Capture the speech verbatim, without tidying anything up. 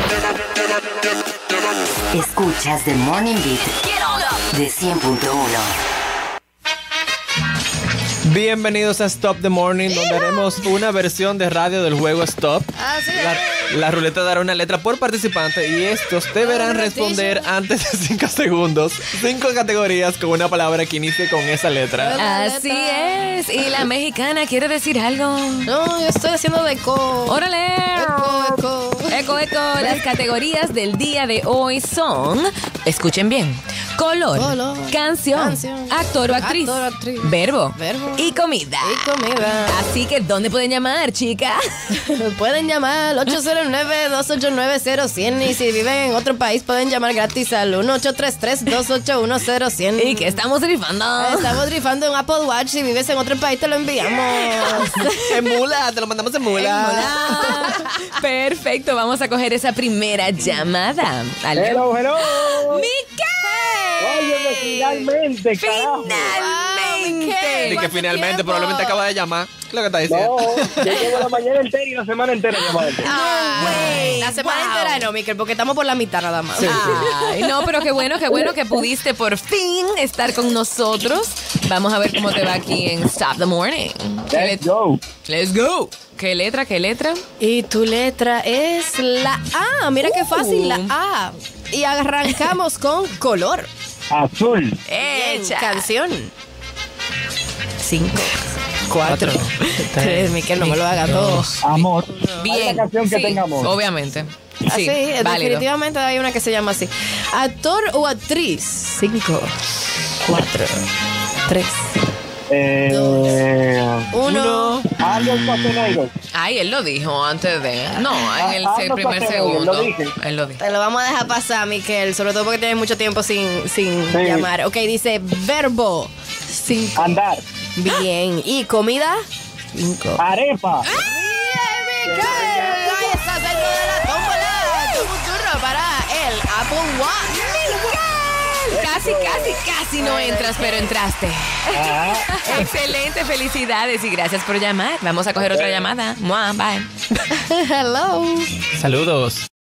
Escuchas The Morning Beat de cien punto uno. Bienvenidos a Stop the Morning, donde haremos una versión de radio del juego Stop. Así es. La, la ruleta dará una letra por participante y estos deberán responder antes de cinco segundos cinco categorías con una palabra que inicie con esa letra. Así es. ¿Y la mexicana quiere decir algo? No, yo estoy haciendo de eco. ¡Órale! Eco, eco. Eco, eco. Las categorías del día de hoy son, escuchen bien, color, Color, canción, canción, actor o actriz, actor o actriz, verbo, verbo y comida. Y comida. Así que, ¿dónde pueden llamar, chicas? Pueden llamar al ocho cero nueve, dos ocho nueve, cero cien y si viven en otro país pueden llamar gratis al uno ocho tres tres, dos ocho uno, cero cien. ¿Y qué estamos rifando? Estamos rifando un Apple Watch. Si vives en otro país te lo enviamos. En mula, te lo mandamos en mula. Hola. Perfecto, vamos a coger esa primera llamada. ¿Aló? Hello, hello. ¡Miquel! Óyeme, finalmente, carajo. ¡Finalmente! Y que finalmente probablemente acaba de llamar. ¿Qué es lo que está diciendo? No, yo llevo la mañana entera y la semana entera llamando. Ay, la semana Wow. entera no, Miquel, porque estamos por la mitad nada más. Ay, no, pero qué bueno, qué bueno que pudiste por fin estar con nosotros. Vamos a ver cómo te va aquí en Stop the Morning. ¿Qué Let's let- go. Let's go. ¿Qué letra, qué letra? Y tu letra es la A. Mira qué fácil, la A. Y arrancamos con color. Azul. Bien, Echa. canción. Cinco, cuatro, tres. Miquel, no me lo haga todo. Amor. Bien. Hay una canción que sí, tengamos. obviamente. Así, Sí, válido. definitivamente hay una que se llama así. Actor o actriz. Cinco, cuatro, tres, Eh, uno. Arnold Schwarzenegger. Ay, él lo dijo antes de... No, en el Ah, se- no primer pasé, segundo. lo dije. Él lo dijo. Te lo vamos a dejar pasar, Miquel, sobre todo porque tienes mucho tiempo sin, sin Sí. llamar. Ok, dice verbo. Cinco. Andar. Bien. ¿Y comida? Cinco. Arepa. ¡Bien, Miquel! Ahí está, señor de la tómbola. Toma un turno para el Apple Watch. Casi, casi, casi no entras, pero entraste. Ajá. Excelente, felicidades y gracias por llamar. Vamos a coger otra llamada. Mua, bye. Hello. Saludos.